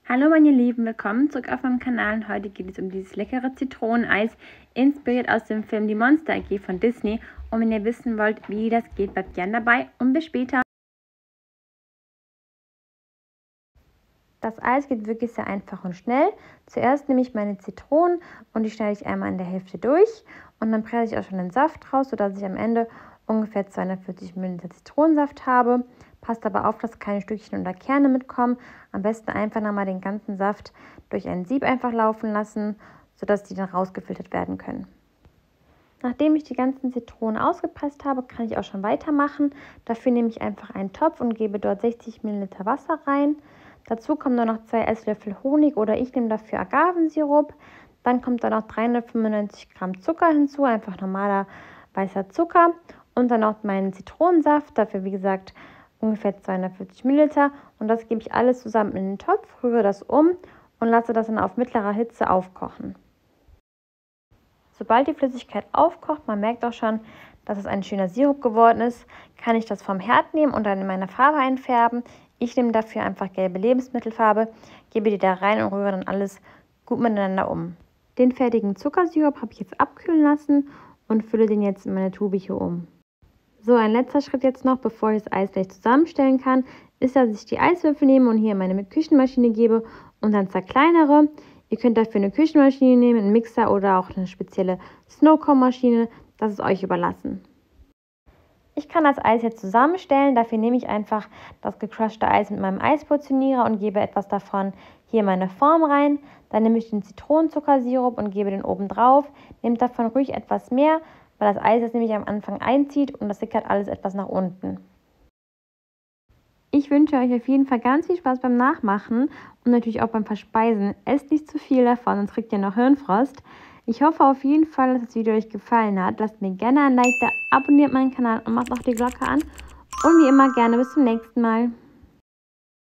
Hallo meine Lieben, willkommen zurück auf meinem Kanal und heute geht es um dieses leckere Zitroneneis, inspiriert aus dem Film Die Monster AG von Disney. Und wenn ihr wissen wollt, wie das geht, bleibt gern dabei und bis später. Das Eis geht wirklich sehr einfach und schnell. Zuerst nehme ich meine Zitronen und die schneide ich einmal in der Hälfte durch und dann presse ich auch schon den Saft raus, sodass ich am Ende ungefähr 240 ml Zitronensaft habe. Passt aber auf, dass keine Stückchen oder Kerne mitkommen. Am besten einfach nochmal den ganzen Saft durch ein Sieb einfach laufen lassen, sodass die dann rausgefiltert werden können. Nachdem ich die ganzen Zitronen ausgepresst habe, kann ich auch schon weitermachen. Dafür nehme ich einfach einen Topf und gebe dort 60 ml Wasser rein. Dazu kommen dann noch 2 Esslöffel Honig oder ich nehme dafür Agavensirup. Dann kommt da noch 395 Gramm Zucker hinzu, einfach normaler weißer Zucker. Und dann noch meinen Zitronensaft, dafür wie gesagt ungefähr 240 Milliliter. Und das gebe ich alles zusammen in den Topf, rühre das um und lasse das dann auf mittlerer Hitze aufkochen. Sobald die Flüssigkeit aufkocht, man merkt auch schon, dass es ein schöner Sirup geworden ist, kann ich das vom Herd nehmen und dann in meine Farbe einfärben. Ich nehme dafür einfach gelbe Lebensmittelfarbe, gebe die da rein und rühre dann alles gut miteinander um. Den fertigen Zuckersirup habe ich jetzt abkühlen lassen und fülle den jetzt in meine Tube hier um. So, ein letzter Schritt jetzt noch, bevor ich das Eis gleich zusammenstellen kann, ist, dass ich die Eiswürfel nehme und hier in meine Küchenmaschine gebe und dann zerkleinere. Ihr könnt dafür eine Küchenmaschine nehmen, einen Mixer oder auch eine spezielle Snowcone-Maschine. Das ist euch überlassen. Ich kann das Eis jetzt zusammenstellen. Dafür nehme ich einfach das gecrushte Eis mit meinem Eisportionierer und gebe etwas davon hier in meine Form rein. Dann nehme ich den Zitronenzuckersirup und gebe den oben drauf. Nehmt davon ruhig etwas mehr, weil das Eis jetzt nämlich am Anfang einzieht und das sickert alles etwas nach unten. Ich wünsche euch auf jeden Fall ganz viel Spaß beim Nachmachen und natürlich auch beim Verspeisen. Esst nicht zu viel davon, sonst kriegt ihr noch Hirnfrost. Ich hoffe auf jeden Fall, dass das Video euch gefallen hat. Lasst mir gerne ein Like da, abonniert meinen Kanal und macht auch die Glocke an. Und wie immer gerne bis zum nächsten Mal.